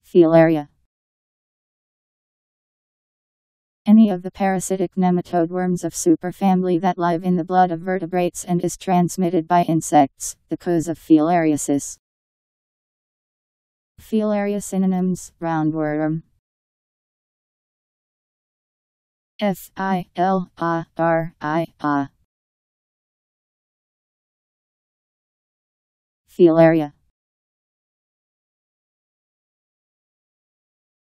Filaria. Any of the parasitic nematode worms of superfamily that live in the blood of vertebrates and is transmitted by insects, the cause of filariasis. Filaria synonyms: roundworm, Filaria.